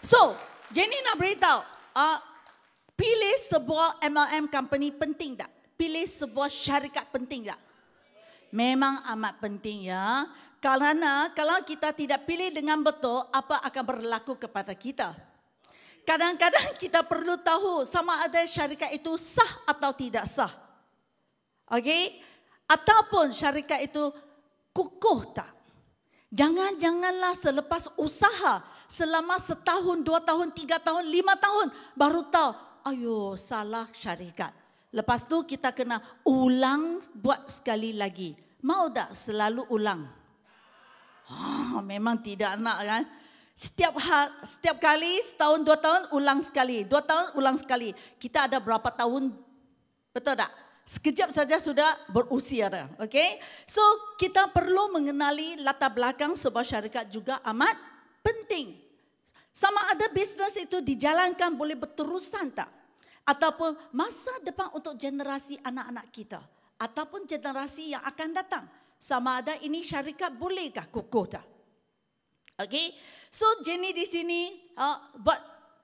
So, Jennie nak beritahu, pilih sebuah MLM company penting tak? Pilih sebuah syarikat penting tak? Memang amat penting ya. Kerana kalau kita tidak pilih dengan betul, apa akan berlaku kepada kita? Kadang-kadang kita perlu tahu sama ada syarikat itu sah atau tidak sah. Okey? Ataupun syarikat itu kukuh tak? Janganlah selepas usaha selama 1 tahun, 2 tahun, 3 tahun, 5 tahun baru tahu, ayo salah syarikat. Lepas tu kita kena ulang buat sekali lagi. Mau tak selalu ulang? Memang tidak nak kan? Setiap kali, setahun, 2 tahun, ulang sekali. 2 tahun, ulang sekali. Kita ada berapa tahun? Betul tak? Sekejap saja sudah berusia dah. Okay? So, kita perlu mengenali latar belakang sebuah syarikat juga amat penting. Sama ada bisnes itu dijalankan boleh berterusan tak? Ataupun masa depan untuk generasi anak-anak kita. Ataupun generasi yang akan datang. Sama ada ini syarikat bolehkah kukuh tak? Okay? So, Jennie di sini buat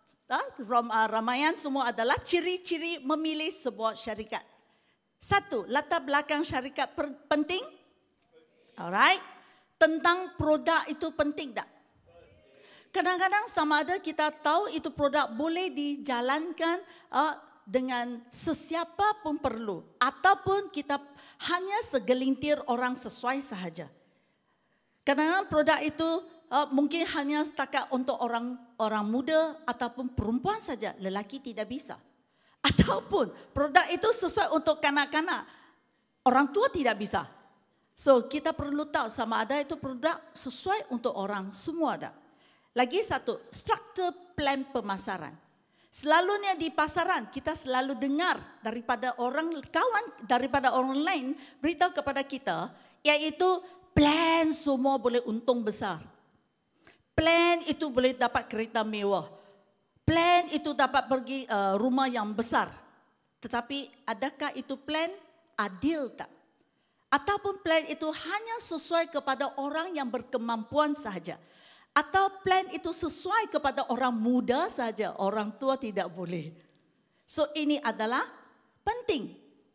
ramayan semua adalah ciri-ciri memilih sebuah syarikat. 1, latar belakang syarikat penting? Alright. Tentang produk itu penting tak? Kadang-kadang sama ada kita tahu itu produk boleh dijalankan dengan sesiapa pun perlu. Ataupun kita hanya segelintir orang sesuai sahaja. Kadang-kadang produk itu mungkin hanya setakat untuk orang muda ataupun perempuan saja. Lelaki tidak bisa. Ataupun produk itu sesuai untuk kanak-kanak. Orang tua tidak bisa. So kita perlu tahu sama ada itu produk sesuai untuk orang semua ada. Lagi satu, struktur plan pemasaran. Selalunya di pasaran kita selalu dengar daripada orang kawan, daripada orang lain beritahu kepada kita, iaitu plan semua boleh untung besar. Plan itu boleh dapat kereta mewah. Plan itu dapat pergi rumah yang besar. Tetapi adakah itu plan adil tak? Ataupun plan itu hanya sesuai kepada orang yang berkemampuan sahaja? Atau plan itu sesuai kepada orang muda saja, orang tua tidak boleh. So ini adalah penting.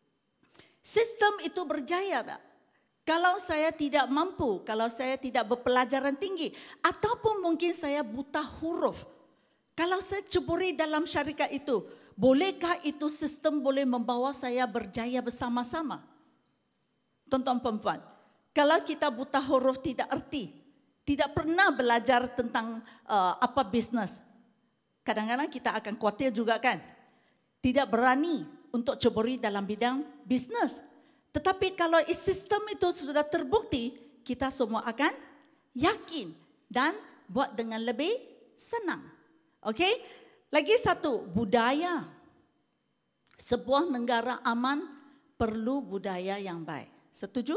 Sistem itu berjaya tak? Kalau saya tidak mampu, kalau saya tidak berpelajaran tinggi, ataupun mungkin saya buta huruf, kalau saya ceburi dalam syarikat itu, bolehkah itu sistem boleh membawa saya berjaya bersama-sama? Tuan-tuan perempuan, kalau kita buta huruf tidak erti, tidak pernah belajar tentang apa bisnes, kadang-kadang kita akan khawatir juga kan? Tidak berani untuk ceburi dalam bidang bisnes. Tetapi kalau sistem itu sudah terbukti, kita semua akan yakin dan buat dengan lebih senang. Okey? Lagi satu, budaya. Sebuah negara aman perlu budaya yang baik. Setuju?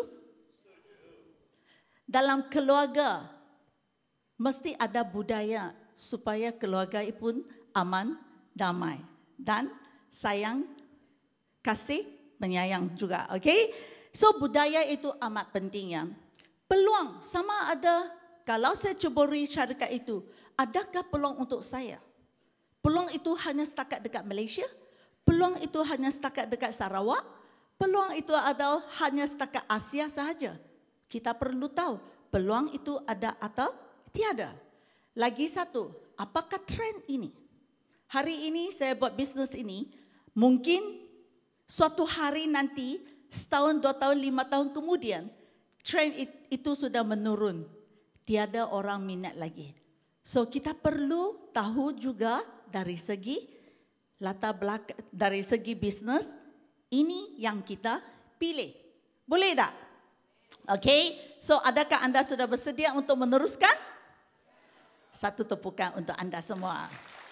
Dalam keluarga mesti ada budaya supaya keluarga pun aman, damai dan sayang, kasih, menyayang juga. Okay? So budaya itu amat penting ya. Peluang sama ada kalau saya ceburi syarikat itu, adakah peluang untuk saya? Peluang itu hanya setakat dekat Malaysia? Peluang itu hanya setakat dekat Sarawak? Peluang itu ada hanya setakat Asia sahaja? Kita perlu tahu peluang itu ada atau tiada. Lagi satu, apakah trend ini? Hari ini saya buat bisnes ini, mungkin suatu hari nanti, setahun, 2 tahun, 5 tahun kemudian, trend itu sudah menurun. Tiada orang minat lagi. So kita perlu tahu juga dari segi latar belakang, dari segi bisnes, ini yang kita pilih. Boleh tak? Okay, so adakah anda sudah bersedia untuk meneruskan? Satu tepukan untuk anda semua.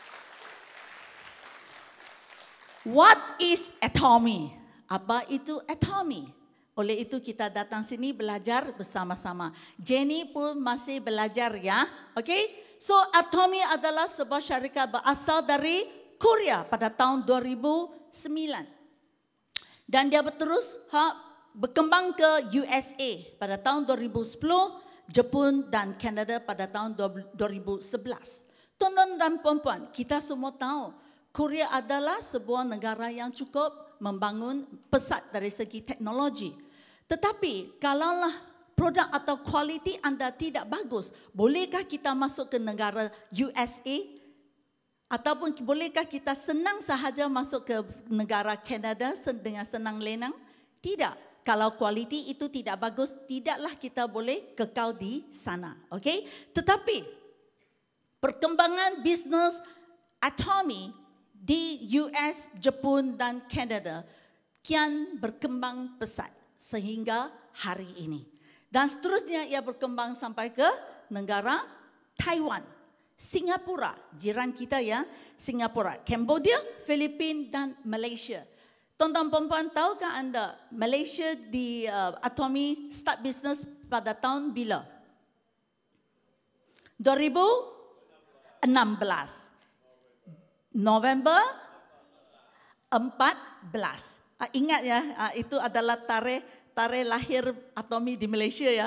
What is Atomy? Apa itu Atomy? Oleh itu kita datang sini belajar bersama-sama. Jennie pun masih belajar ya. Okay? So Atomy adalah sebuah syarikat berasal dari Korea pada tahun 2009. Dan dia berkembang ke USA pada tahun 2010, Jepun dan Kanada pada tahun 2011. Tuan-tuan dan puan-puan, kita semua tahu Korea adalah sebuah negara yang cukup membangun pesat dari segi teknologi. Tetapi kalaulah produk atau kualiti anda tidak bagus, bolehkah kita masuk ke negara USA? Ataupun bolehkah kita senang sahaja masuk ke negara Kanada dengan senang lenang? Tidak. Kalau kualiti itu tidak bagus, tidaklah kita boleh kekal di sana. Okay? Tetapi perkembangan bisnes Atomy di US, Jepun dan Kanada kian berkembang pesat sehingga hari ini. Dan seterusnya ia berkembang sampai ke negara Taiwan, Singapura, jiran kita ya, Singapura, Cambodia, Filipina dan Malaysia. Tuan-tuan puan-puan, tahukah anda Malaysia di Atomy start business pada tahun bila? 2016. November 14. Ingat ya, itu adalah tarikh lahir Atomy di Malaysia ya.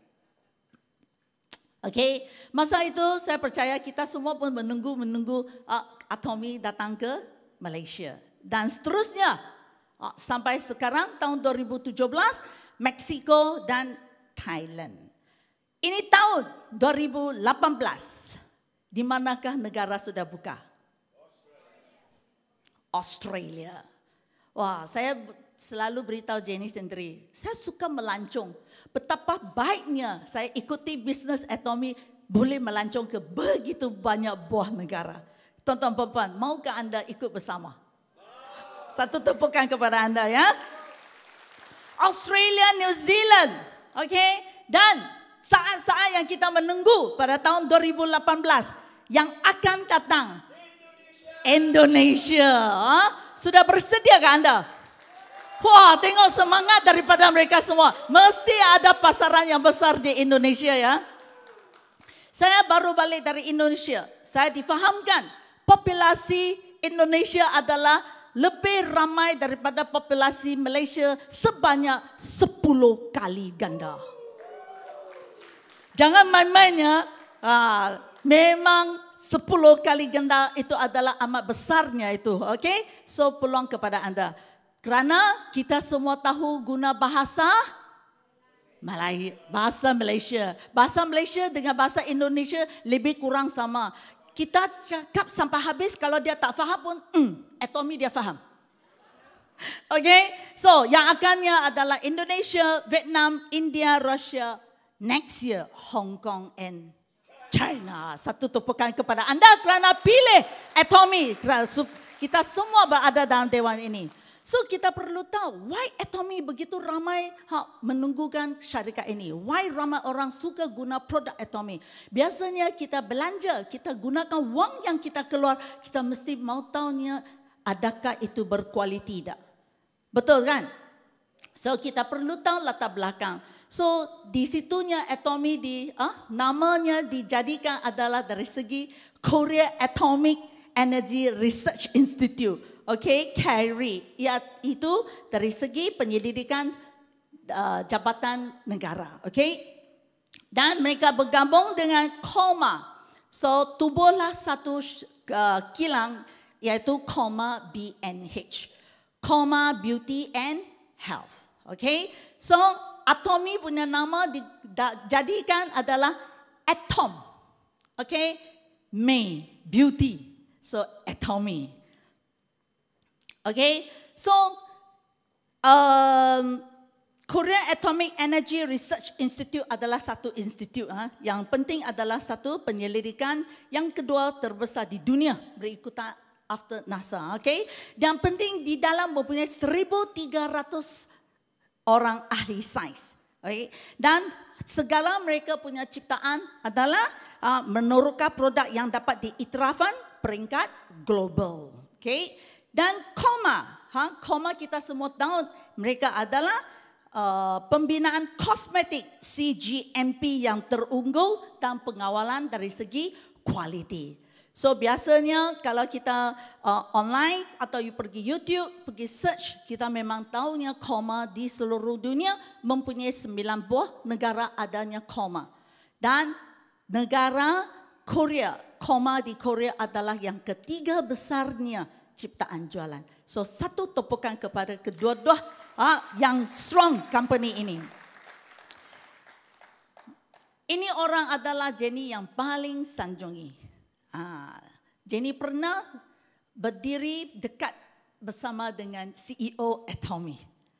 Okey, masa itu saya percaya kita semua pun menunggu Atomy datang ke Malaysia. Dan seterusnya sampai sekarang tahun 2017 Meksiko dan Thailand. Ini tahun 2018. Di manakah negara sudah buka? Australia. Wah, saya selalu beritahu Jennie sendiri, saya suka melancong. Betapa baiknya saya ikuti bisnes Atomy boleh melancong ke begitu banyak buah negara. Tuan-tuan puan-puan, maukah anda ikut bersama? Satu tepukan kepada anda ya. Australia, New Zealand. Okay? Dan saat-saat yang kita menunggu pada tahun 2018 yang akan datang. Indonesia. Sudah bersediakah anda? Wah, tengok semangat daripada mereka semua. Mesti ada pasaran yang besar di Indonesia ya. Saya baru balik dari Indonesia. Saya difahamkan populasi Indonesia adalah lebih ramai daripada populasi Malaysia sebanyak 10 kali ganda. Jangan main-mainnya. Memang 10 kali ganda itu adalah amat besarnya itu. Okay? So peluang kepada anda. Kerana kita semua tahu guna bahasa Malay, bahasa Malaysia. Bahasa Malaysia dengan bahasa Indonesia lebih kurang sama. Kita cakap sampai habis, kalau dia tak faham pun, Atomy dia faham. Okay? So yang akannya adalah Indonesia, Vietnam, India, Russia. Next year, Hong Kong and China. Satu tepukan kepada anda kerana pilih Atomy. Kita semua berada dalam dewan ini. So kita perlu tahu why Atomy begitu ramai menunggukan syarikat ini. Why ramai orang suka guna produk Atomy. Biasanya kita belanja, kita gunakan wang yang kita keluar, kita mesti mau tahunya adakah itu berkualiti tak. Betul kan? So kita perlu tahu latar belakang. So di situnya Atomy namanya dijadikan adalah dari segi Korea Atomic Energy Research Institute. Okay, KAIRI. Itu dari segi penyelidikan jabatan negara. Okay. Dan mereka bergabung dengan KOMA. So tubuhlah satu kilang iaitu KOMA BNH. KOMA Beauty and Health. Okay. So Atomy punya nama dijadikan adalah Atom. Okay. May, beauty. So Atomy. Okay, so Korea Atomic Energy Research Institute adalah satu institut. Yang penting adalah satu penyelidikan yang kedua terbesar di dunia berikutan after NASA. Okay, yang penting di dalam mempunyai 1,300 orang ahli sains. Okay, dan segala mereka punya ciptaan adalah meneroka produk yang dapat diiktirafkan peringkat global. Okay. Dan KOMA kita semua tahu mereka adalah pembinaan kosmetik CGMP yang terunggul dan pengawalan dari segi kualiti. So biasanya kalau kita online atau you pergi YouTube, pergi search, kita memang tahunya KOMA di seluruh dunia mempunyai 9 buah negara adanya KOMA. Dan negara Korea, koma di Korea adalah yang ketiga besarnya ciptaan jualan. So satu tepukan kepada kedua-dua yang strong company ini. Ini orang adalah Jennie yang paling sanjungi. Jennie pernah berdiri dekat bersama dengan CEO Atomy.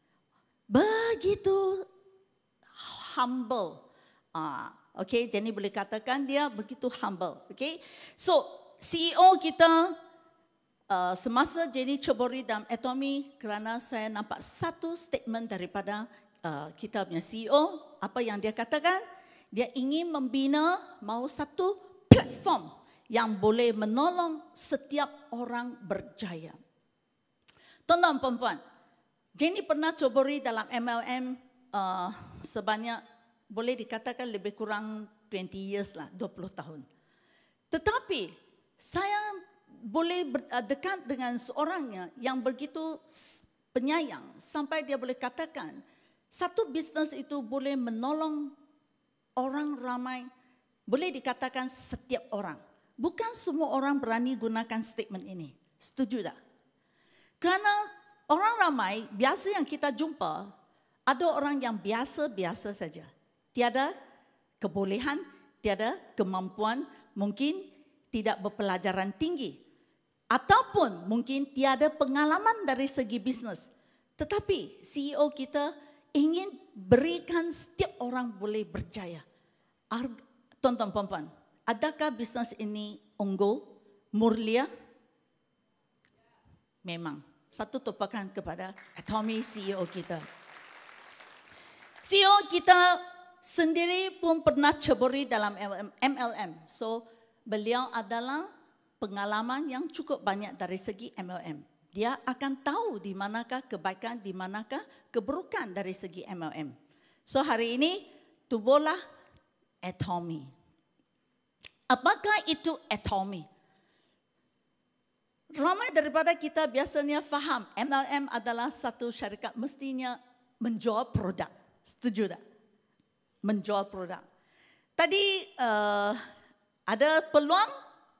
Begitu humble. Okay, Jennie boleh katakan dia begitu humble. Okay, so CEO kita semasa Jennie ceburi dalam Atomy, kerana saya nampak satu statement daripada kita punya CEO, apa yang dia katakan? Dia ingin membina mau satu platform yang boleh menolong setiap orang berjaya. Tuan-tuan perempuan, Jennie pernah ceburi dalam MLM sebanyak boleh dikatakan lebih kurang 20 years lah, 20 tahun. Tetapi saya boleh dekat dengan seorangnya yang begitu penyayang sampai dia boleh katakan satu bisnes itu boleh menolong orang ramai, boleh dikatakan setiap orang. Bukan semua orang berani gunakan statement ini. Setuju tak? Kerana orang ramai, biasa yang kita jumpa, ada orang yang biasa-biasa saja. Tiada kebolehan, tiada kemampuan, mungkin tidak berpelajaran tinggi. Ataupun mungkin tiada pengalaman dari segi bisnes. Tetapi CEO kita ingin berikan setiap orang boleh berjaya. Tuan-tuan perempuan, adakah bisnes ini unggul, mulia? Memang. Satu tepukan kepada Atomy CEO kita. CEO kita sendiri pun pernah ceburi dalam MLM. So, beliau adalah pengalaman yang cukup banyak dari segi MLM. Dia akan tahu di manakah kebaikan, di manakah keburukan dari segi MLM. So, hari ini tubuhlah Atomy. Apakah itu Atomy? Ramai daripada kita biasanya faham MLM adalah satu syarikat mestinya menjual produk. Setuju tak? Menjual produk. Tadi ada peluang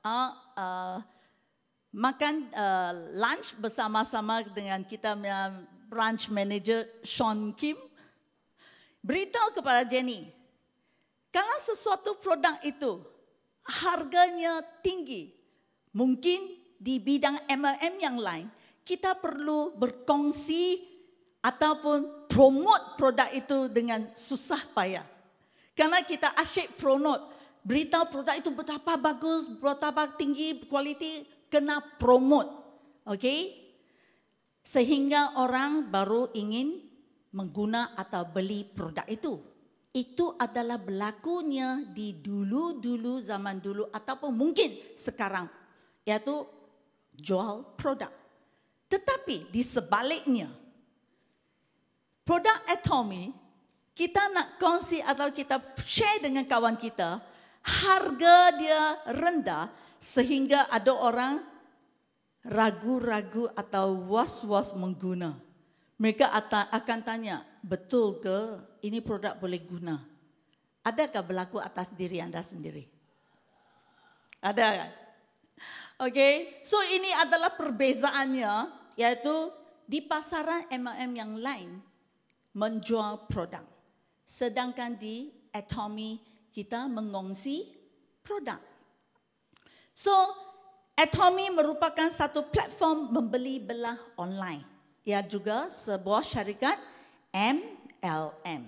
makan lunch bersama-sama dengan kita branch manager Sean Kim. Beritahu kepada Jennie, kalau sesuatu produk itu harganya tinggi, mungkin di bidang MLM yang lain, kita perlu berkongsi ataupun promote produk itu dengan susah payah. Karena kita asyik promote, beritahu produk itu betapa bagus, betapa tinggi, kualiti, kena promote. Okay? Sehingga orang baru ingin mengguna atau beli produk itu. Itu adalah berlakunya di dulu-dulu zaman dulu ataupun mungkin sekarang, iaitu jual produk. Tetapi di sebaliknya, produk Atomy, kita nak kongsi atau kita share dengan kawan kita, harga dia rendah sehingga ada orang ragu-ragu atau was-was mengguna. Mereka akan tanya, betul ke ini produk boleh guna? Adakah berlaku atas diri anda sendiri? Ada kan? Okay, so ini adalah perbezaannya, iaitu di pasaran MLM yang lain menjual produk. Sedangkan di Atomy kita mengongsi produk. So, Atomy merupakan satu platform membeli belah online. Ia juga sebuah syarikat MLM.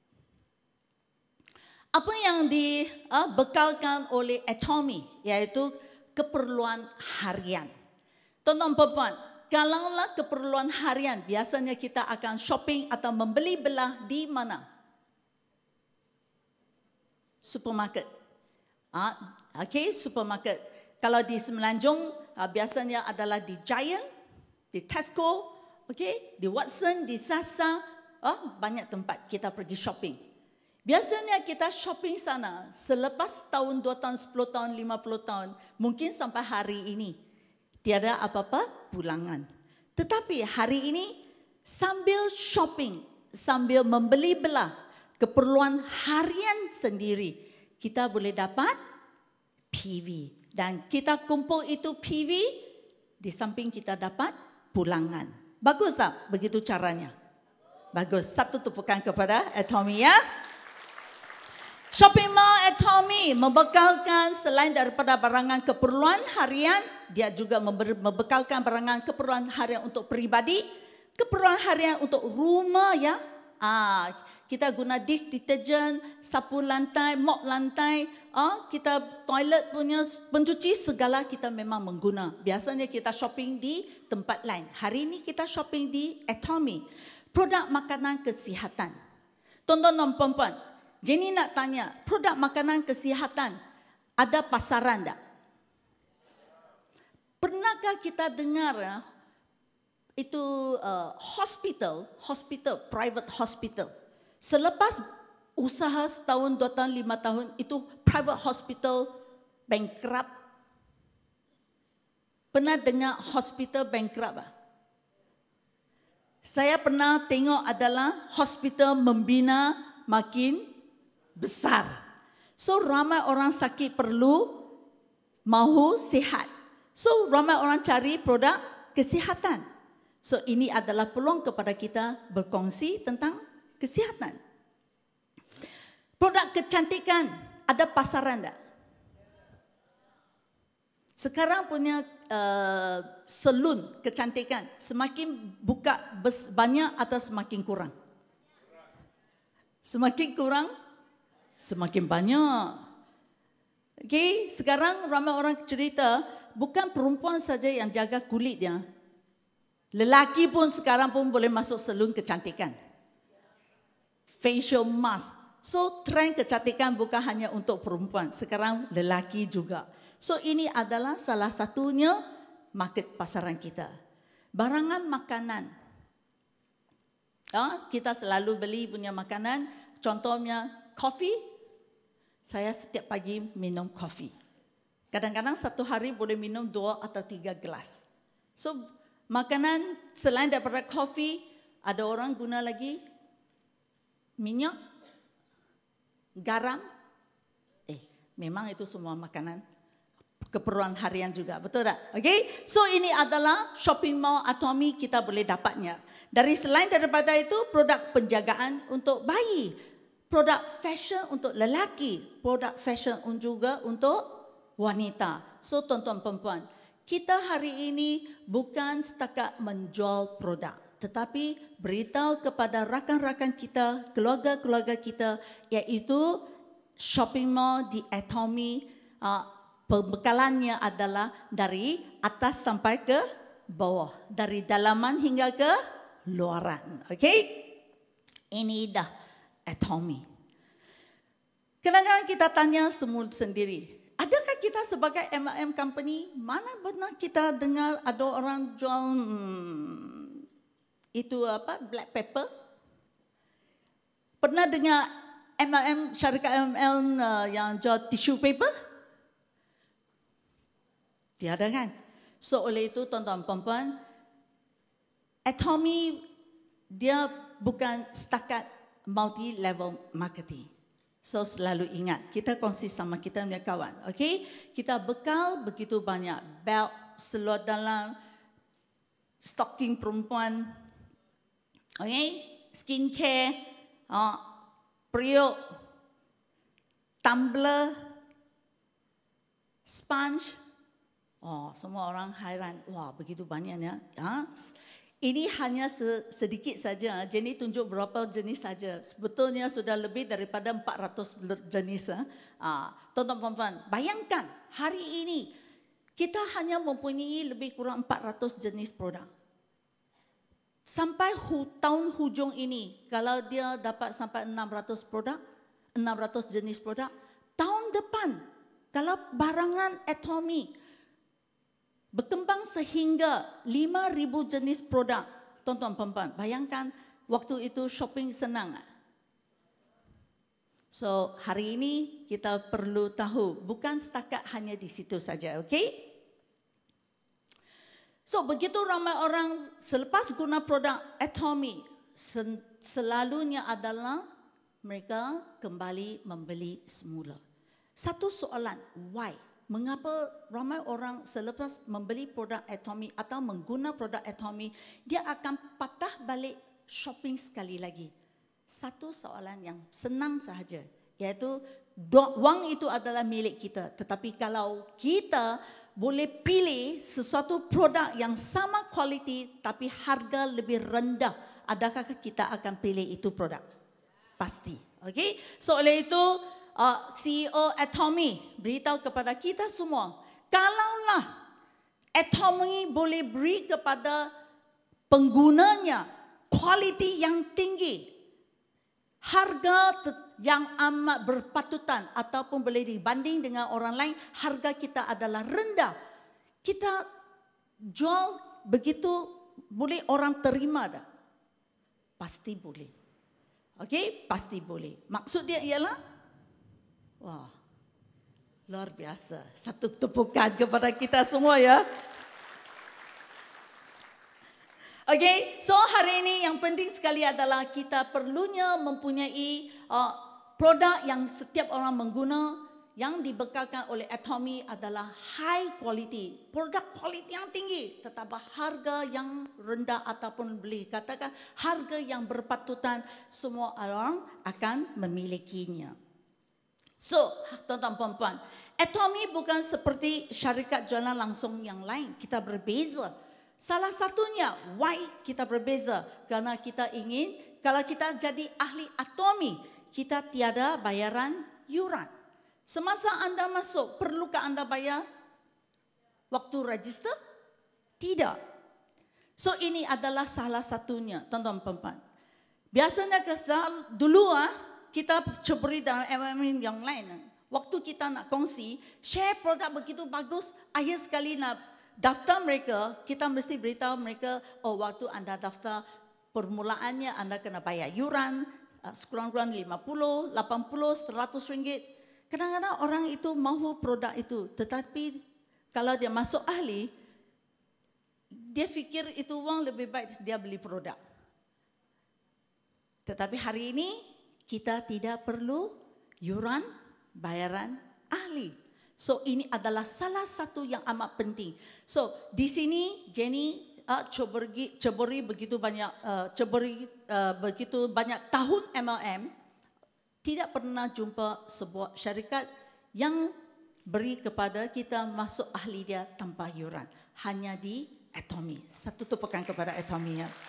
Apa yang dibekalkan oleh Atomy, iaitu keperluan harian. Tuan-tuan perempuan, kalaulah keperluan harian, biasanya kita akan shopping atau membeli belah di mana? Supermarket. Okay, supermarket. Kalau di Semenanjung, biasanya adalah di Giant, di Tesco, okay, di Watson, di Sasa, banyak tempat kita pergi shopping. Biasanya kita shopping sana selepas tahun, 2 tahun, 10 tahun, 50 tahun, mungkin sampai hari ini tiada apa-apa pulangan. Tetapi hari ini sambil shopping, sambil membeli belah keperluan harian sendiri, kita boleh dapat PV. Dan kita kumpul itu PV, di samping kita dapat pulangan. Bagus tak begitu caranya? Bagus. Satu tepukan kepada Atomy ya. Shopping mall Atomy membekalkan selain daripada barangan keperluan harian, dia juga membekalkan barangan keperluan harian untuk peribadi, keperluan harian untuk rumah ya. Kita guna dish deterjen, sapu lantai, mop lantai, kita toilet punya pencuci segala kita memang mengguna. Biasanya kita shopping di tempat lain. Hari ini kita shopping di Atomy. Produk makanan kesihatan. Tuan-tuan dan puan-puan, Jennie nak tanya, produk makanan kesihatan ada pasaran tak? Pernahkah kita dengar itu hospital, private hospital. Selepas usaha setahun, 2 tahun, 5 tahun, itu private hospital bankrupt. Pernah dengar hospital bankrupt tak? Saya pernah tengok adalah hospital membina makin besar. So ramai orang sakit perlu mahu sihat. So ramai orang cari produk kesihatan. So ini adalah peluang kepada kita berkongsi tentang kesihatan. Produk kecantikan ada pasaran tak? Sekarang punya salon kecantikan semakin buka banyak atau semakin kurang? Semakin kurang, semakin banyak. Okay, sekarang ramai orang cerita bukan perempuan saja yang jaga kulitnya. Lelaki pun sekarang pun boleh masuk salon kecantikan. Facial mask. So trend kecantikan bukan hanya untuk perempuan, sekarang lelaki juga. So ini adalah salah satunya market pasaran kita. Barangan makanan. Kita selalu beli punya makanan, contohnya kopi. Saya setiap pagi minum kopi. Kadang-kadang satu hari boleh minum 2 atau 3 gelas. So makanan selain daripada kopi, ada orang guna lagi minyak, garam. Memang itu semua makanan keperluan harian juga, betul tak? Okay? So ini adalah shopping mall Atomy kita boleh dapatnya. Dari selain daripada itu, produk penjagaan untuk bayi, produk fashion untuk lelaki, produk fashion juga untuk wanita. So tuan-tuan perempuan, kita hari ini bukan setakat menjual produk, tetapi beritahu kepada rakan-rakan kita, keluarga-keluarga kita, iaitu shopping mall di Atomy, pembekalannya adalah dari atas sampai ke bawah, dari dalaman hingga ke luaran. Okay? Ini dah Atomy. Kadang-kadang kita tanya semua sendiri, adakah kita sebagai SRM company, mana benar kita dengar ada orang jual itu apa, black pepper? Pernah dengar SRM, syarikat SRM yang jual tissue paper? Tiada kan? So oleh itu tuan-tuan perempuan, Atomy dia bukan setakat multi-level marketing. So selalu ingat, kita kongsi sama kita punya kawan. Okay? Kita bekal begitu banyak. Belt, seluar dalam, stocking perempuan, okay? Skincare, periuk, tumbler, sponge. Semua orang hairan. Wah, begitu banyaknya. Ini hanya sedikit saja. Jennie tunjuk berapa jenis saja. Sebetulnya sudah lebih daripada 400 jenis. Tuan-tuan puan-puan, bayangkan hari ini kita hanya mempunyai lebih kurang 400 jenis produk. Sampai tahun hujung ini, kalau dia dapat sampai 600 produk, 600 jenis produk, tahun depan, kalau barangan Atomy berkembang sehingga 5,000 jenis produk. Tuan-tuan perempuan, bayangkan waktu itu shopping senang. So hari ini kita perlu tahu bukan setakat hanya di situ saja, okay? So begitu ramai orang selepas guna produk Atomy, selalunya adalah mereka kembali membeli semula. Satu soalan, why? mengapa ramai orang selepas membeli produk Atomy atau mengguna produk Atomy, dia akan patah balik shopping sekali lagi. Satu soalan yang senang sahaja, iaitu wang itu adalah milik kita. Tetapi kalau kita boleh pilih sesuatu produk yang sama kualiti tapi harga lebih rendah, adakah kita akan pilih itu produk? Pasti. Okay? So oleh itu CEO Atomy beritahu kepada kita semua, kalaulah Atomy boleh beri kepada penggunanya kualiti yang tinggi, harga yang amat berpatutan ataupun boleh dibanding dengan orang lain, harga kita adalah rendah, kita jual begitu boleh orang terima dah? Pasti boleh. Okey, pasti boleh. Maksud dia ialah, wah, luar biasa. Satu tepukan kepada kita semua ya. Okey, so hari ini yang penting sekali adalah kita perlunya mempunyai produk yang setiap orang mengguna, yang dibekalkan oleh Atomy adalah high quality, produk kualiti yang tinggi, tetapi harga yang rendah ataupun boleh katakan harga yang berpatutan, semua orang akan memilikinya. So, tuan-tuan puan-puan, Atomy bukan seperti syarikat jualan langsung yang lain, kita berbeza. Salah satunya, why kita berbeza? Kerana kita ingin, kalau kita jadi ahli Atomy, kita tiada bayaran yuran. Semasa anda masuk, perlukah anda bayar waktu register? Tidak. So ini adalah salah satunya, tuan-tuan puan-puan. Biasanya dulu kita ceburi dalam SRM yang lain. Waktu kita nak kongsi, share produk begitu bagus, akhir sekali nak daftar mereka, kita mesti beritahu mereka, oh waktu anda daftar, permulaannya anda kena bayar yuran, sekurang-kurang 50, 80, 100 ringgit. Kadang-kadang orang itu mahu produk itu, tetapi kalau dia masuk ahli, dia fikir itu wang lebih baik dia beli produk. Tetapi hari ini kita tidak perlu yuran bayaran ahli. So ini adalah salah satu yang amat penting. So di sini Jennie ceburi begitu banyak tahun MLM, tidak pernah jumpa sebuah syarikat yang beri kepada kita masuk ahli dia tanpa yuran. Hanya di Atomy. Satu tepukan kepada Atomy ya.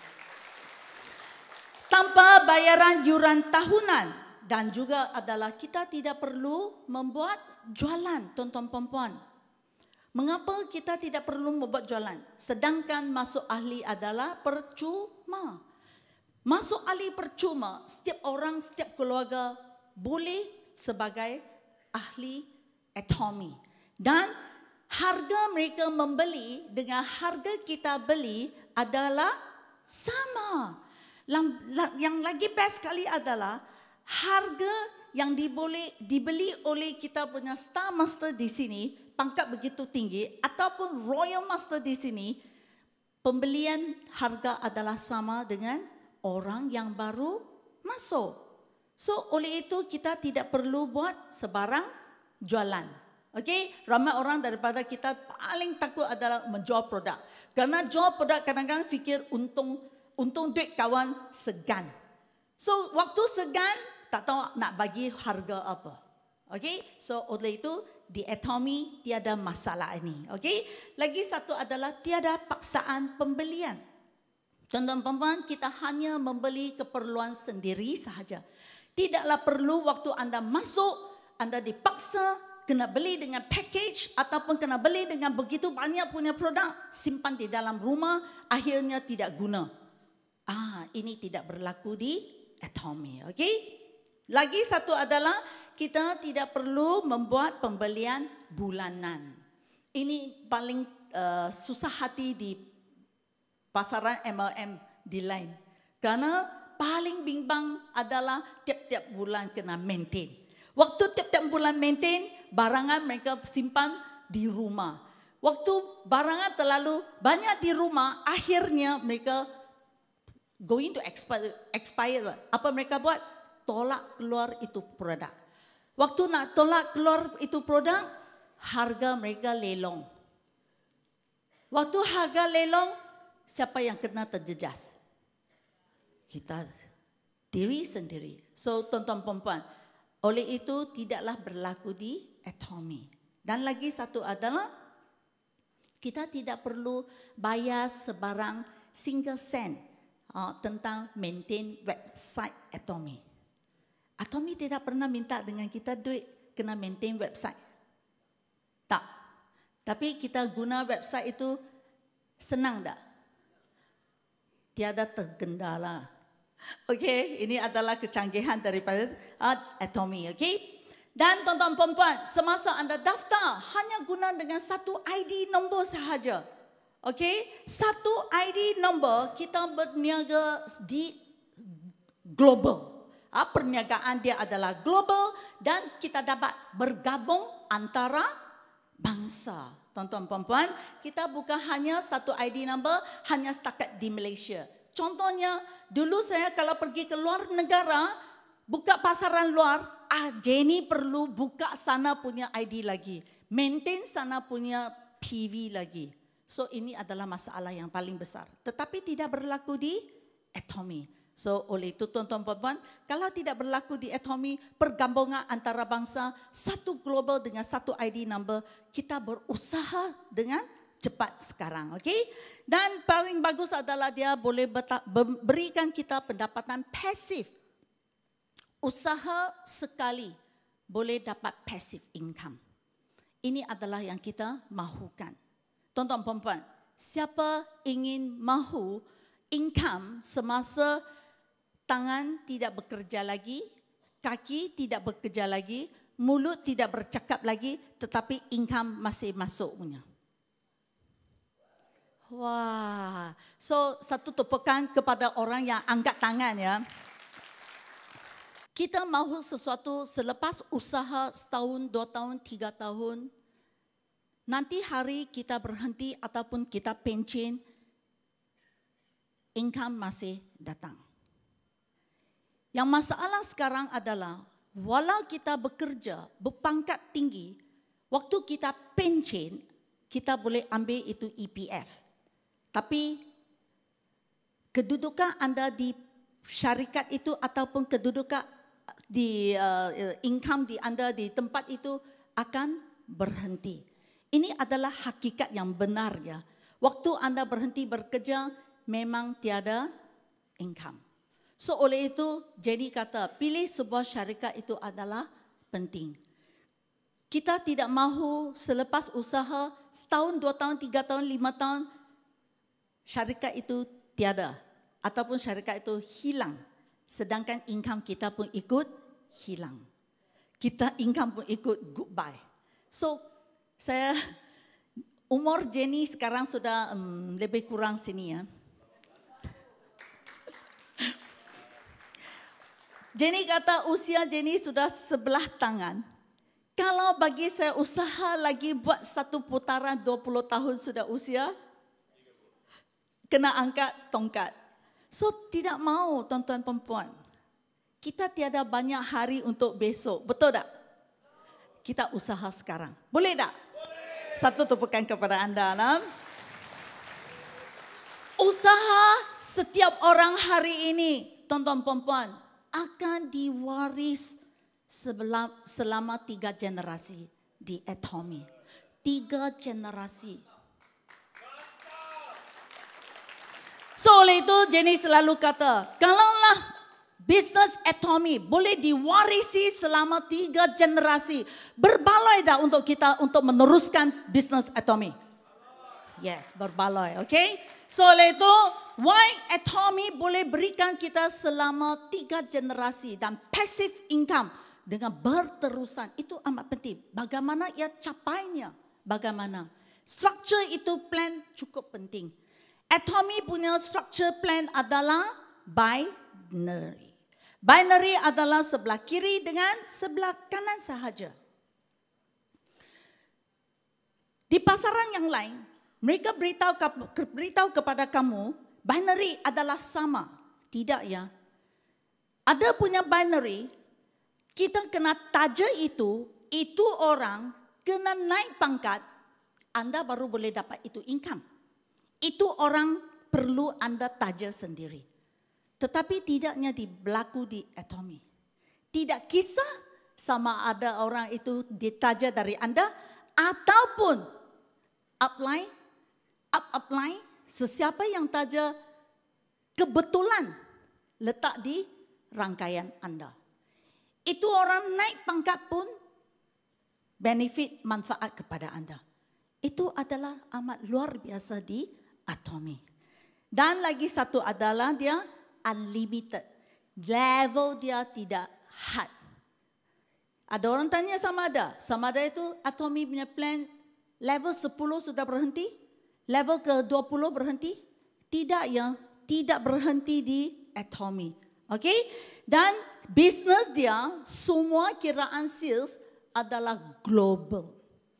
Tanpa bayaran yuran tahunan. Dan juga adalah kita tidak perlu membuat jualan, tuan-tuan puan-puan. Mengapa kita tidak perlu membuat jualan? Sedangkan masuk ahli adalah percuma. Masuk ahli percuma, setiap orang, setiap keluarga boleh sebagai ahli Atomy. Dan harga mereka membeli dengan harga kita beli adalah sama. Yang lagi best sekali adalah harga yang dibeli oleh kita punya Star Master di sini, pangkat begitu tinggi, ataupun Royal Master di sini, pembelian harga adalah sama dengan orang yang baru masuk. So, oleh itu kita tidak perlu buat sebarang jualan. Okey, ramai orang daripada kita paling takut adalah menjual produk. Kerana jual produk kadang-kadang fikir untung duit kawan segan. So, waktu segan, tak tahu nak bagi harga apa. Okey, so oleh itu di Atomy tiada masalah ini. Okey, lagi satu adalah tiada paksaan pembelian. Tuan-tuan puan-puan, kita hanya membeli keperluan sendiri sahaja. Tidaklah perlu waktu anda masuk, anda dipaksa kena beli dengan package ataupun kena beli dengan begitu banyak punya produk, simpan di dalam rumah, akhirnya tidak guna. Ini tidak berlaku di Atomy. Okey? Lagi satu adalah kita tidak perlu membuat pembelian bulanan. Ini paling susah hati di pasaran MLM di lain. Karena paling bimbang adalah tiap-tiap bulan kena maintain. Waktu tiap-tiap bulan maintain, barangan mereka simpan di rumah. Waktu barangan terlalu banyak di rumah, akhirnya mereka going to expire. Apa mereka buat? Tolak keluar itu produk. Waktu nak tolak keluar itu produk, harga mereka lelong. Waktu harga lelong, siapa yang kena terjejas? Kita diri sendiri. So tuan-tuan perempuan, oleh itu tidaklah berlaku di Atomy. Dan lagi satu adalah kita tidak perlu bayar sebarang single cent tentang maintain website Atomy. Atomy tidak pernah minta dengan kita duit kena maintain website. Tak. Tapi kita guna website itu senang tak? Tiada tergendala. Okey, ini adalah kecanggihan daripada Atomy, okey? Dan tuan-tuan perempuan, semasa anda daftar hanya guna dengan satu ID nombor sahaja. Okey, satu ID nombor kita berniaga di global. Perniagaan dia adalah global dan kita dapat bergabung antara bangsa. Tuan-tuan perempuan, kita bukan hanya satu ID number hanya setakat di Malaysia. Contohnya, dulu saya kalau pergi ke luar negara, buka pasaran luar, Jennie perlu buka sana punya ID lagi. Maintain sana punya PV lagi. So, ini adalah masalah yang paling besar. Tetapi tidak berlaku di Atomy. So, oleh itu tuan-tuan perempuan, kalau tidak berlaku di Atomy, pergabungan antara bangsa, satu global dengan satu ID number, kita berusaha dengan cepat sekarang, okey? Dan paling bagus adalah dia boleh berikan kita pendapatan pasif. Usaha sekali boleh dapat passive income. Ini adalah yang kita mahukan. Tuan-tuan perempuan, siapa ingin mahu income semasa tangan tidak bekerja lagi, kaki tidak bekerja lagi, mulut tidak bercakap lagi, tetapi income masih masuk punya. Wah, so satu tepukan kepada orang yang angkat tangan ya. Kita mahu sesuatu selepas usaha setahun, 2 tahun, 3 tahun. Nanti hari kita berhenti ataupun kita pencen, income masih datang. Yang masalah sekarang adalah, walau kita bekerja berpangkat tinggi, waktu kita pencen, kita boleh ambil itu EPF. Tapi kedudukan anda di syarikat itu ataupun kedudukan di income di anda di tempat itu akan berhenti. Ini adalah hakikat yang benar ya. Waktu anda berhenti bekerja memang tiada income. So oleh itu Jennie kata pilih sebuah syarikat itu adalah penting. Kita tidak mahu selepas usaha setahun, 2 tahun, 3 tahun, 5 tahun syarikat itu tiada ataupun syarikat itu hilang, sedangkan income kita pun ikut hilang. Kita income pun ikut goodbye. So saya umur Jennie sekarang sudah lebih kurang sini ya. Jennie kata usia Jennie sudah sebelah tangan. Kalau bagi saya usaha lagi buat satu putaran 20 tahun sudah usia, kena angkat tongkat. So tidak mau tuan-tuan perempuan. Kita tiada banyak hari untuk besok. Betul tak? Kita usaha sekarang. Boleh tak? Boleh. Satu tepukan kepada anda. Usaha setiap orang hari ini, tuan-tuan perempuan, akan diwaris selama 3 generasi di Atomy. 3 generasi. So oleh itu Jennie selalu kata, kalaulah bisnes Atomy boleh diwarisi selama 3 generasi, berbaloi dah untuk kita untuk meneruskan bisnes Atomy. Yes, berbaloi, okay? So oleh itu, why Atomy boleh berikan kita selama 3 generasi dan passive income dengan berterusan, itu amat penting. Bagaimana ia capainya? Bagaimana? Structure itu plan cukup penting. Atomy punya structure plan adalah binary. Binary adalah sebelah kiri dengan sebelah kanan sahaja. Di pasaran yang lain, mereka beritahu kepada kamu, binary adalah sama. Tidak ya. Ada punya binary, kita kena taja itu orang kena naik pangkat, Anda baru boleh dapat itu income. Itu orang perlu Anda taja sendiri. Tetapi tidaknya berlaku di Atomy. Tidak kisah sama ada orang itu ditaja dari Anda ataupun upline, sesiapa yang taja kebetulan letak di rangkaian Anda. Itu orang naik pangkat pun benefit manfaat kepada Anda. Itu adalah amat luar biasa di Atomy. Dan lagi satu adalah dia unlimited. Level dia tidak had. Ada orang tanya sama ada itu Atomy punya plan level 10 sudah berhenti, level ke-20 berhenti. Tidak ya, tidak berhenti di Atomy. Okay? Dan bisnes dia, semua kiraan sales adalah global.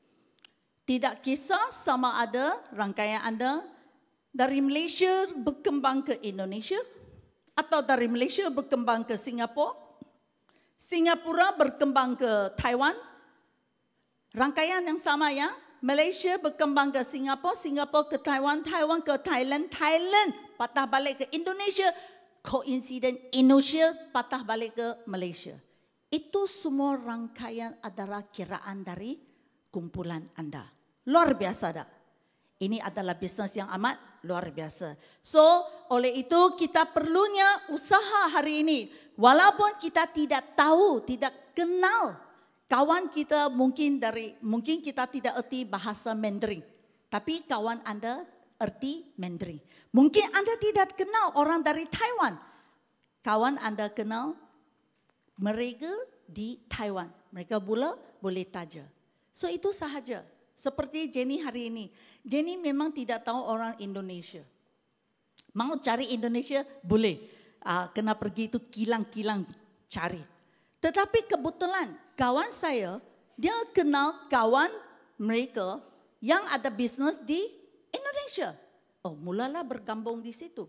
Tidak kisah sama ada rangkaian Anda dari Malaysia berkembang ke Indonesia atau dari Malaysia berkembang ke Singapura, Singapura berkembang ke Taiwan. Rangkaian yang sama ya, Malaysia berkembang ke Singapura, Singapura ke Taiwan, Taiwan ke Thailand, Thailand patah balik ke Indonesia, coincident Indonesia patah balik ke Malaysia. Itu semua rangkaian adalah kiraan dari kumpulan Anda. Luar biasa tak? Ini adalah bisnes yang amat luar biasa. So, oleh itu kita perlunya usaha hari ini. Walaupun kita tidak tahu, tidak kenal kawan kita mungkin kita tidak erti bahasa Mandarin. Tapi kawan Anda erti Mandarin. Mungkin Anda tidak kenal orang dari Taiwan. Kawan Anda kenal mereka di Taiwan. Mereka boleh taja. So itu sahaja. Seperti Jennie hari ini. Jennie memang tidak tahu orang Indonesia. Mau cari Indonesia boleh. Kena pergi itu kilang-kilang cari. Tetapi kebetulan kawan saya, dia kenal kawan mereka yang ada bisnes di Indonesia. Oh, mulalah bergabung di situ.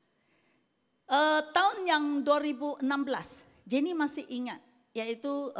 Tahun yang 2016, Jennie masih ingat, yaitu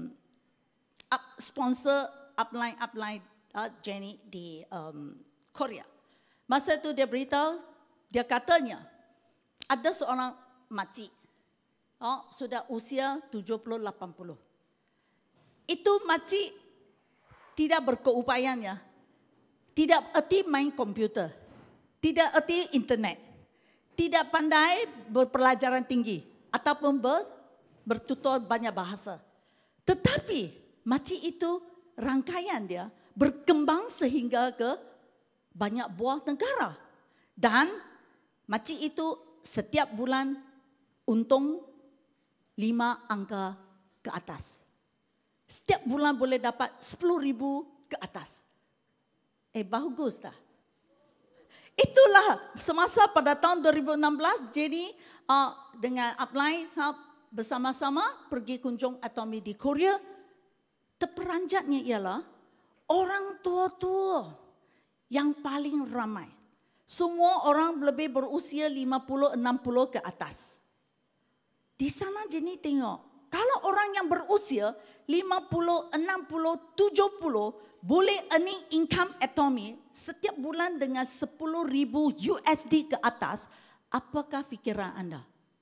sponsor upline Jennie di Korea. Masa itu dia beritahu, dia katanya ada seorang makcik, sudah usia 70-80. Itu makcik tidak berkeupayaan ya, tidak erti main komputer, tidak erti internet, tidak pandai berpelajaran tinggi ataupun bertutur banyak bahasa. Tetapi makcik itu rangkaian dia berkembang sehingga ke banyak buah negara. Dan makcik itu setiap bulan untung 5 angka ke atas. Setiap bulan boleh dapat 10,000 ke atas. Bagus tak? Itulah semasa pada tahun 2016 Jennie dengan upline bersama-sama pergi kunjung Atomy di Korea. Terperanjatnya ialah orang tua-tua yang paling ramai. Semua orang lebih berusia 50-60 ke atas. Di sana Jennie tengok, kalau orang yang berusia 50, 60, 70 boleh earning income Atomy setiap bulan dengan 10,000 USD ke atas, apakah fikiran anda?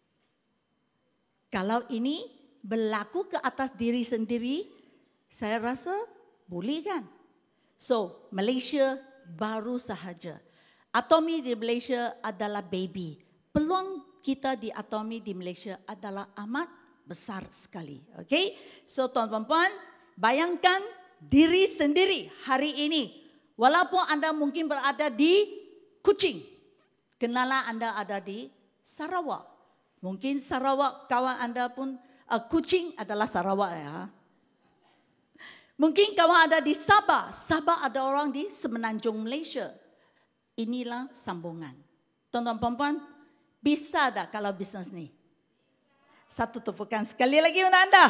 Kalau ini berlaku ke atas diri sendiri, saya rasa boleh kan? So, Malaysia baru sahaja. Atomy di Malaysia adalah baby. Peluang kita di Atomy di Malaysia adalah amat besar sekali. Okay? So, tuan-tuan, bayangkan diri sendiri hari ini. Walaupun anda mungkin berada di Kuching, kenalah anda ada di Sarawak. Mungkin Sarawak kawan anda pun, Kuching adalah Sarawak ya. Mungkin kawan ada di Sabah. Sabah ada orang di Semenanjung Malaysia. Inilah sambungan. Tuan-tuan perempuan, bisa tak kalau bisnes ni? Satu tepukan sekali lagi untuk anda.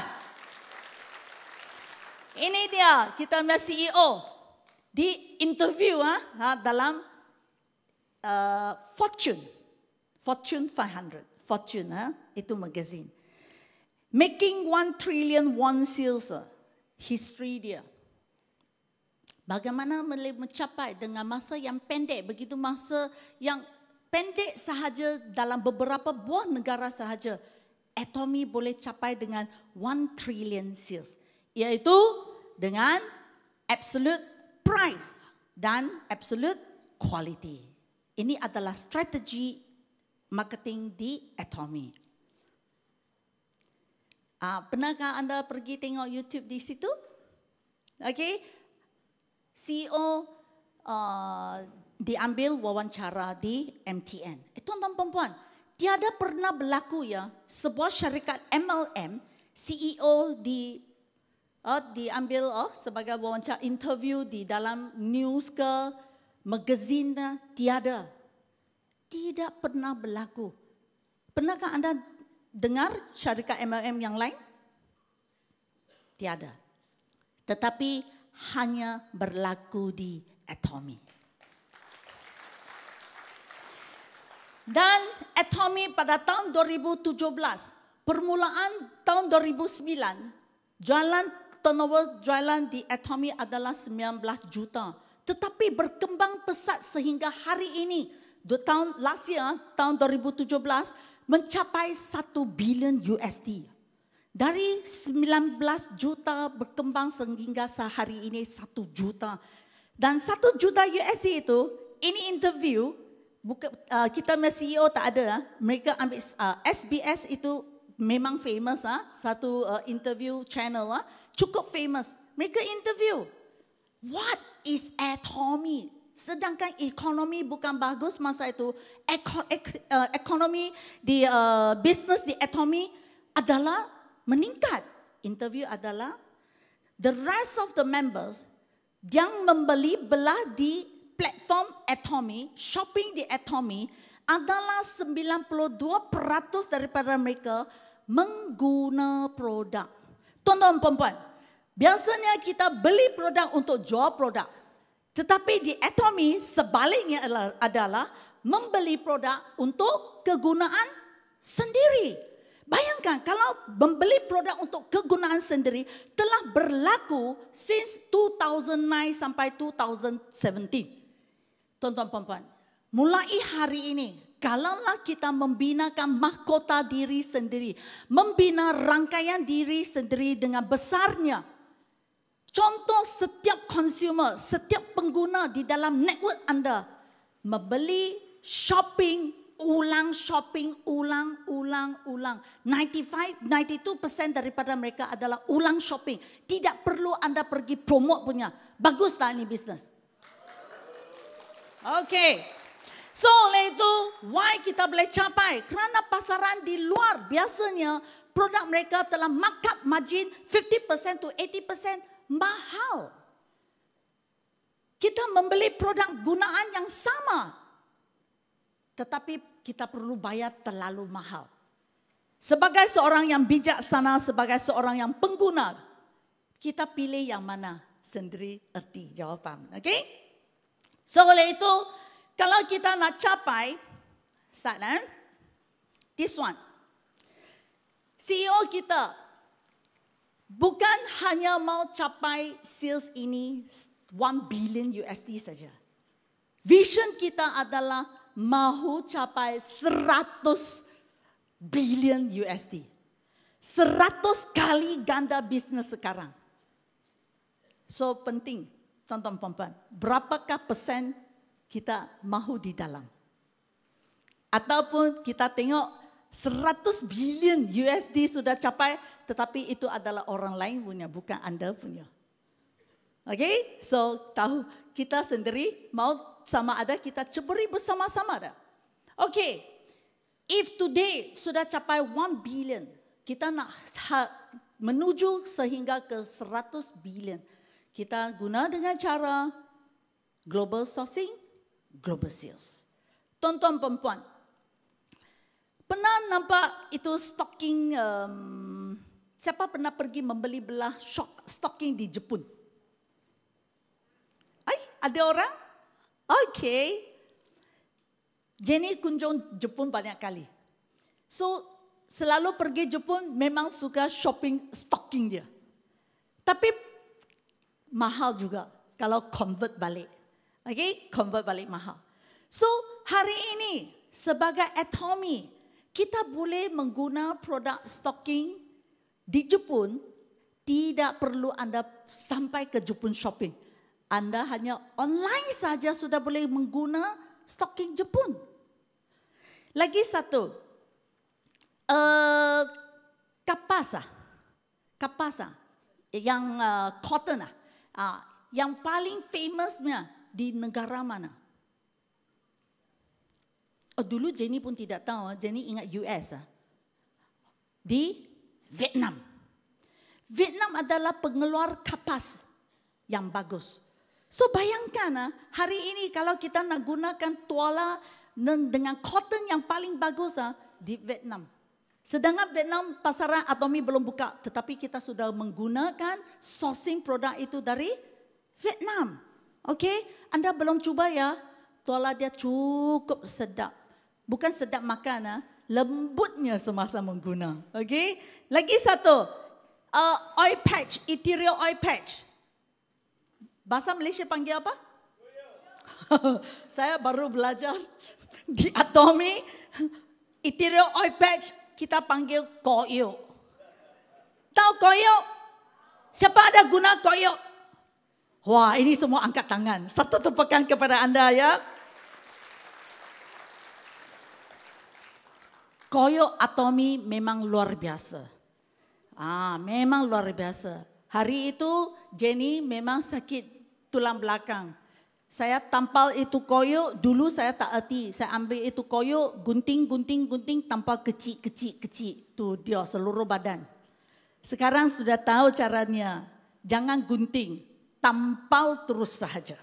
Ini dia kita punya CEO di interview dalam Fortune 500. Fortune itu magazine. Making 1 trillion won sales. History dia. Bagaimana boleh mencapai dengan masa yang pendek, begitu masa yang pendek sahaja dalam beberapa buah negara sahaja, Atomy boleh capai dengan 1 trillion sales. Iaitu dengan absolute price dan absolute quality. Ini adalah strategi marketing di Atomy. Pernahkah anda pergi tengok YouTube di situ? Okey. CEO diambil wawancara di MTN. Tuan-tuan perempuan, tiada pernah berlaku ya sebuah syarikat MLM CEO diambil sebagai wawancara interview di dalam news ke magazine, tiada. Tidak pernah berlaku. Pernahkah anda dengar syarikat MLM yang lain? Tiada. Tetapi hanya berlaku di Atomy. Dan Atomy pada tahun 2017, permulaan tahun 2009, turnover jualan di Atomy adalah 19 juta. Tetapi berkembang pesat sehingga hari ini, last year, tahun 2017, mencapai 1 billion USD. Dari 19 juta berkembang sehingga sehari ini 1 juta. Dan 1 juta USD itu, ini interview, kita CEO tak ada. Mereka ambil SBS itu memang famous, satu interview channel, cukup famous. Mereka interview, what is Atomy? Sedangkan ekonomi bukan bagus masa itu. Ekonomi di bisnes di Atomy adalah meningkat. Interview adalah the rest of the members yang membeli belah di platform Atomy, shopping di Atomy adalah 92% daripada mereka mengguna produk. Tuan-tuan perempuan, biasanya kita beli produk untuk jual produk. Tetapi di Atomy sebaliknya adalah membeli produk untuk kegunaan sendiri. Bayangkan kalau membeli produk untuk kegunaan sendiri telah berlaku since 2009 sampai 2017. Tuan-tuan perempuan, mulai hari ini, kalaulah kita membinakan mahkota diri sendiri, membina rangkaian diri sendiri dengan besarnya, contoh setiap consumer, setiap pengguna di dalam network anda, membeli shopping, ulang. 92% daripada mereka adalah ulang shopping. Tidak perlu anda pergi promote punya. Bagus tak ini bisnes? Okey. So oleh itu, why kita boleh capai? Kerana pasaran di luar biasanya produk mereka telah markup margin 50% to 80% mahal. Kita membeli produk gunaan yang sama, tetapi kita perlu bayar terlalu mahal. Sebagai seorang yang bijaksana, sebagai seorang yang pengguna, kita pilih yang mana? Sendiri erti jawapan. Okay? So oleh itu, kalau kita nak capai, this one. CEO kita bukan hanya mau capai sales ini 1 billion USD saja. Vision kita adalah mahu capai 100 billion USD. 100 kali ganda bisnes sekarang. So penting, tuan-tuan perempuan, berapakah persen kita mahu di dalam? Ataupun kita tengok 100 billion USD sudah capai, tetapi itu adalah orang lain punya, bukan anda punya. Okay, so tahu kita sendiri mau sama ada kita ceburi bersama-sama dah. Okay, if today sudah capai 1 billion, kita nak menuju sehingga ke 100 billion. Kita guna dengan cara global sourcing, global sales. Tuan-tuan perempuan, pernah nampak itu stocking, siapa pernah pergi membeli belah stocking di Jepun? Ada orang? Okay. Jennie kunjung Jepun banyak kali. So, selalu pergi Jepun memang suka shopping stocking dia. Tapi mahal juga. kalau convert balik. Okay, convert balik mahal. So, hari ini sebagai Atomy, kita boleh menggunakan produk stocking di Jepun, tidak perlu anda sampai ke Jepun shopping. Anda hanya online saja sudah boleh menggunakan stocking Jepun. Lagi satu, kapas yang cotton yang paling famousnya di negara mana? Dulu Jennie pun tidak tahu, Jennie ingat US. Di Vietnam. Vietnam adalah pengeluar kapas yang bagus. So bayangkan hari ini kalau kita nak gunakan tuala dengan cotton yang paling bagus di Vietnam. Sedangkan Vietnam pasaran Atomy belum buka, tetapi kita sudah menggunakan sourcing produk itu dari Vietnam. Okey, anda belum cuba ya? Tuala dia cukup sedap. Bukan sedap makan, lembutnya semasa mengguna. Okey, lagi satu, oil patch, ethereal oil patch. Bahasa Malaysia panggil apa? Saya baru belajar di Atomy. Ethereal oil patch kita panggil koyok. Tahu koyok? Siapa ada guna koyok? Wah, ini semua angkat tangan. Satu tepukan kepada anda ya. Koyok Atomy memang luar biasa. Memang luar biasa. Hari itu Jennie memang sakit tulang belakang. Saya tampal itu koyok, dulu saya tak erti. Saya ambil itu koyok, gunting, tampal kecil. Tu dia seluruh badan. Sekarang sudah tahu caranya. Jangan gunting, tampal terus sahaja.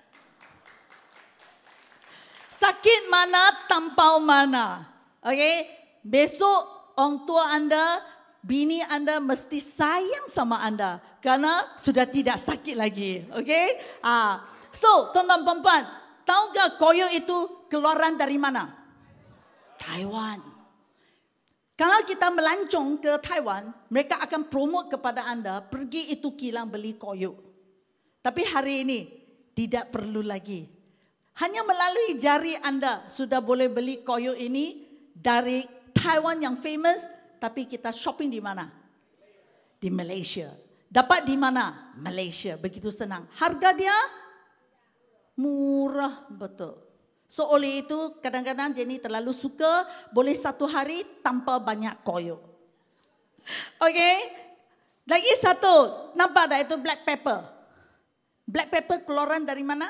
Sakit mana, tampal mana. Okey, besok orang tua anda, bini anda mesti sayang sama anda karena sudah tidak sakit lagi. Okey? So, tuan-tuan perempuan, tahukah koyok itu keluaran dari mana? Taiwan. Kalau kita melancong ke Taiwan, mereka akan promote kepada anda, pergi itu kilang beli koyok. Tapi hari ini tidak perlu lagi. Hanya melalui jari anda sudah boleh beli koyok ini dari Taiwan yang famous. Tapi kita shopping di mana? Di Malaysia. Dapat di mana? Malaysia. Begitu senang. Harga dia murah betul. So oleh itu kadang-kadang Jennie terlalu suka boleh satu hari tanpa banyak koyok. Okey. Lagi satu. Nampak tak itu black pepper? Black pepper keluaran dari mana?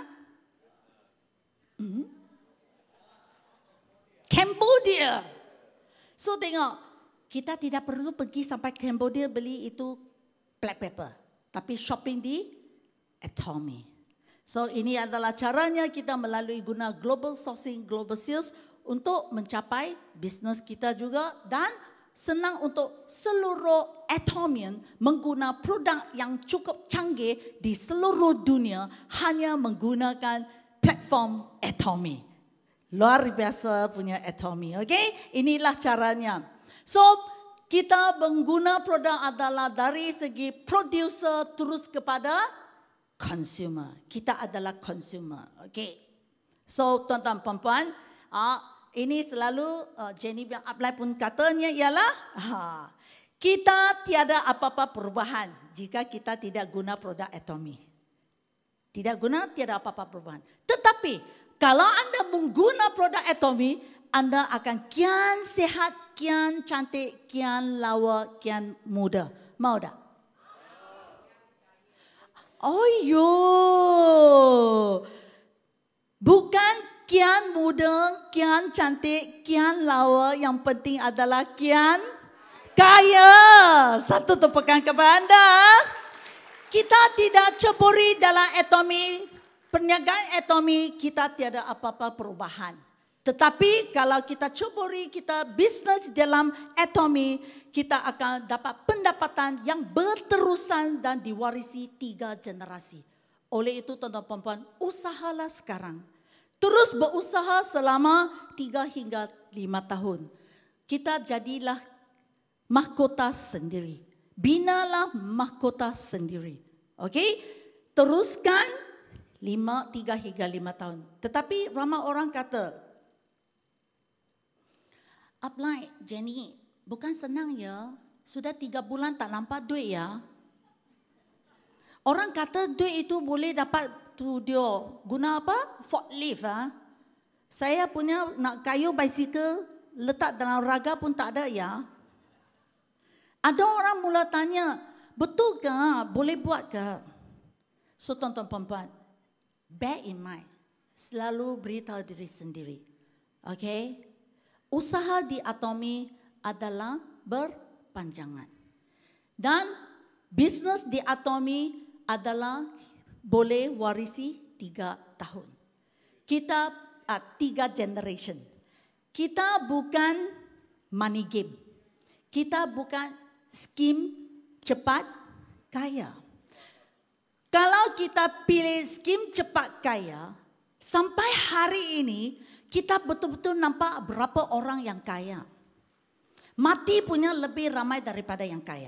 Cambodia. So tengok. Kita tidak perlu pergi sampai Cambodia beli itu black pepper. Tapi shopping di Atomy. So ini adalah caranya kita melalui guna global sourcing, global sales untuk mencapai bisnes kita juga. Dan senang untuk seluruh Atomyan menggunakan produk yang cukup canggih di seluruh dunia hanya menggunakan platform Atomy. Luar biasa punya Atomy. Okay? Inilah caranya. So, kita mengguna produk adalah dari segi producer terus kepada consumer. Kita adalah consumer. Okay. So, tuan-tuan perempuan, ini selalu Jennie yang apply pun katanya ialah kita tiada apa-apa perubahan jika kita tidak guna produk Atomy. Tidak guna, tiada apa-apa perubahan. Tetapi, kalau anda mengguna produk Atomy, anda akan kian sehat, kian cantik, kian lawa, kian muda. Mau tak? Oh yo, bukan kian muda, kian cantik, kian lawa. Yang penting adalah kian kaya. Satu tepukan kepada anda. Kita tidak ceburi dalam Atomy. Perniagaan Atomy kita tiada apa-apa perubahan. Tetapi kalau kita ceburi, kita bisnes dalam Atomy, kita akan dapat pendapatan yang berterusan dan diwarisi 3 generasi. Oleh itu tuan-tuan perempuan, usahalah sekarang. Terus berusaha selama 3 hingga 5 tahun. Kita jadilah mahkota sendiri. Binalah mahkota sendiri. Okey? Teruskan 3 hingga 5 tahun. Tetapi ramai orang kata, Malay, Jennie, bukan senang ya. Sudah 3 bulan tak nampak duit ya. Orang kata duit itu boleh dapat tu dia. Guna apa? Forklift. Saya punya nak kayu bicycle, letak dalam raga pun tak ada ya. Ada orang mula tanya, betul ke? Boleh buat ke? So tuan-tuan perempuan, bear in mind, selalu beritahu diri sendiri. Okay? Usaha di Atomy adalah berpanjangan. Dan bisnes di Atomy adalah boleh warisi 3 tahun. Kita 3 generation. Kita bukan money game. Kita bukan skim cepat kaya. Kalau kita pilih skim cepat kaya, sampai hari ini kita betul-betul nampak berapa orang yang kaya. Mati punya lebih ramai daripada yang kaya.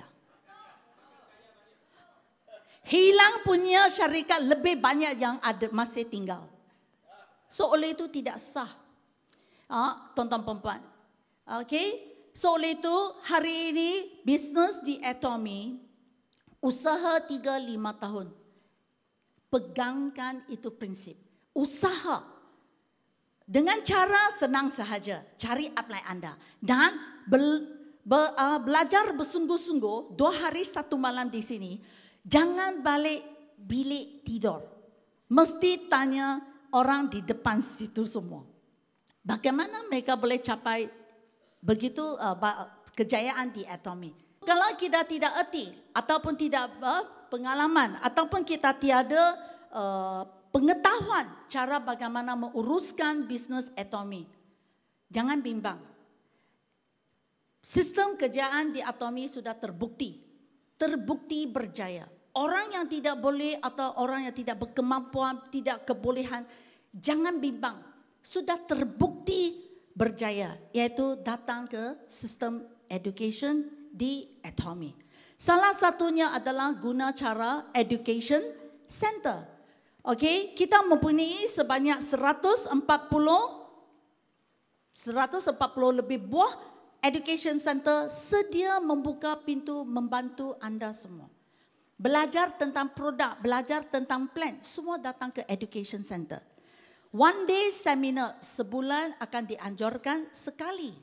Hilang punya syarikat lebih banyak yang ada masih tinggal. So oleh itu tidak sah. Tuan-tuan perempuan. Okay? So oleh itu hari ini bisnes di Atomy usaha 3-5 tahun. Pegangkan itu prinsip. Usaha. Dengan cara senang sahaja. Cari apply anda. Dan belajar bersungguh-sungguh 2 hari 1 malam di sini. Jangan balik bilik tidur. Mesti tanya orang di depan situ semua. Bagaimana mereka boleh capai begitu kejayaan di Atomy. Kalau kita tidak erti ataupun tidak pengalaman ataupun kita tiada pengetahuan cara bagaimana menguruskan bisnes Atomy, jangan bimbang. Sistem kejayaan di Atomy sudah terbukti berjaya. Orang yang tidak boleh atau orang yang tidak berkemampuan, tidak kebolehan, jangan bimbang. Sudah terbukti berjaya, iaitu datang ke sistem education di Atomy. Salah satunya adalah guna cara education center. Okey, kita mempunyai sebanyak 140 lebih buah education center sedia membuka pintu membantu anda semua. Belajar tentang produk, belajar tentang plan, semua datang ke education center. One day seminar sebulan akan dianjurkan sekali.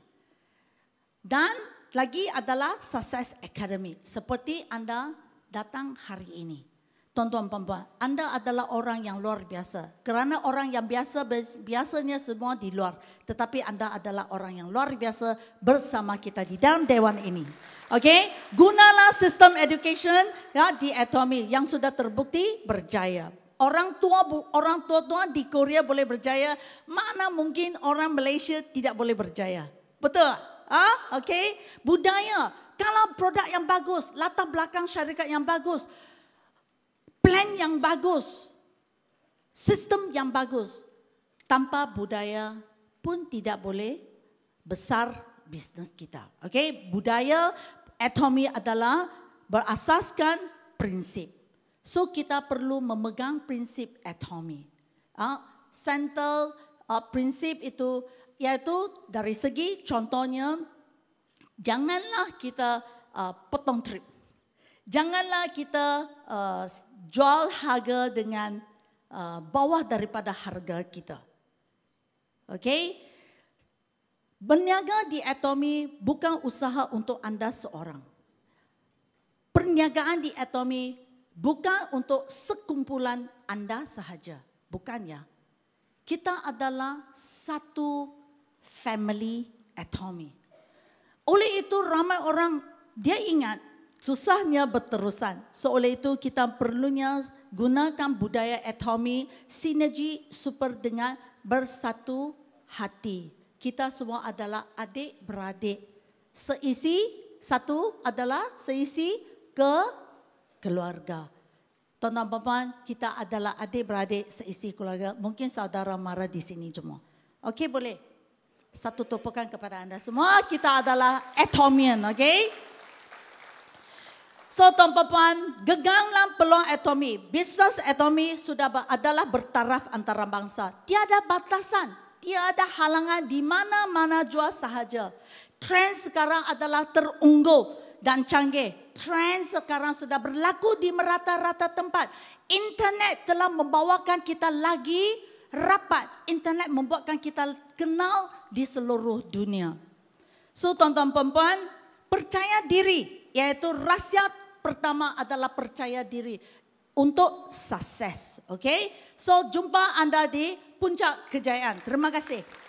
Dan lagi adalah Success Academy. Seperti anda datang hari ini. Tuan-tuan perempuan, anda adalah orang yang luar biasa. Kerana orang yang biasanya semua di luar. Tetapi anda adalah orang yang luar biasa bersama kita di dalam dewan ini. Okey, gunalah sistem education ya, di Atomy yang sudah terbukti berjaya. Orang tua di Korea boleh berjaya, mana mungkin orang Malaysia tidak boleh berjaya. Betul? Okey, budaya. Kalau produk yang bagus, latar belakang syarikat yang bagus, plan yang bagus, sistem yang bagus, tanpa budaya pun tidak boleh besar bisnes kita. Okey, budaya Atomy adalah berasaskan prinsip. So kita perlu memegang prinsip Atomy. Central prinsip itu iaitu dari segi contohnya, janganlah kita potong trip. Janganlah kita jual harga dengan bawah daripada harga kita. Okey? Berniaga di Atomy bukan usaha untuk anda seorang. Perniagaan di Atomy bukan untuk sekumpulan anda sahaja. Bukan ya. Kita adalah satu family Atomy. Oleh itu ramai orang dia ingat susahnya berterusan. So oleh itu kita perlunya gunakan budaya Atomy sinergi super dengan bersatu hati. Kita semua adalah adik-beradik. Seisi satu adalah seisi keluarga. Tuan-tuan puan, kita adalah adik-beradik seisi keluarga. Mungkin saudara marah di sini semua. Okey, boleh? Satu tepukan kepada anda semua. Kita adalah Atomian, okey? So tuan-tuan puan, geganglah peluang Atomy. Bisnes Atomy adalah bertaraf antara bangsa. Tiada batasan, tiada halangan di mana-mana jua sahaja. Trend sekarang adalah terunggul dan canggih. Trend sekarang sudah berlaku di merata-rata tempat. Internet telah membawakan kita lagi rapat. Internet membuatkan kita kenal di seluruh dunia. So tuan-tuan perempuan, percaya diri. Iaitu rahsia pertama adalah percaya diri untuk sukses. Okay? So jumpa anda di puncak kejayaan. Terima kasih.